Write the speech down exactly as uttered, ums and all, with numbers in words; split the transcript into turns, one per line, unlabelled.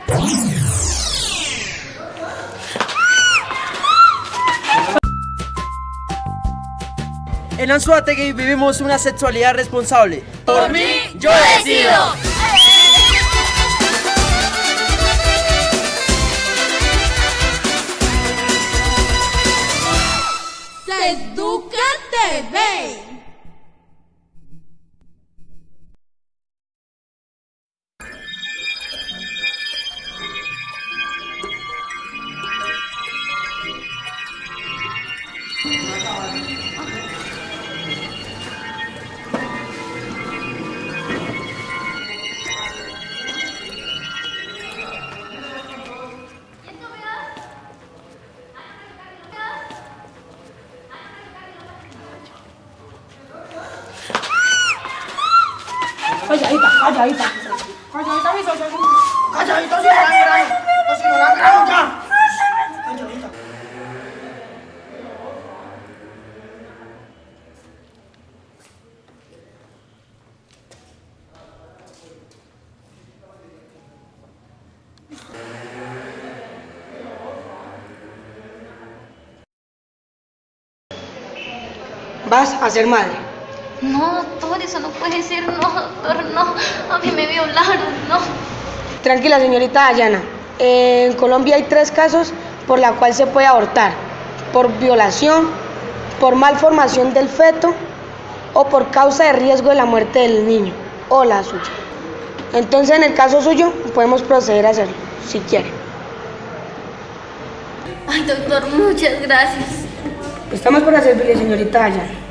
En Anzoátegui vivimos una sexualidad responsable.
Por mí, yo decido.
Seduca T V.
Calladita, calladita. Calladita, mi socio. Calladita, sí, grave, grave. Así no la grabo ya. Calladita.
Vas a ser madre.
No, doctor, eso no puede ser, no, doctor, no. A mí me violaron, no.
Tranquila, señorita Dayana. En Colombia hay tres casos por la cual se puede abortar. Por violación, por malformación del feto o por causa de riesgo de la muerte del niño o la suya. Entonces, en el caso suyo, podemos proceder a hacerlo, si quiere.
Ay, doctor, muchas gracias.
Estamos para servirle, señorita Dayana.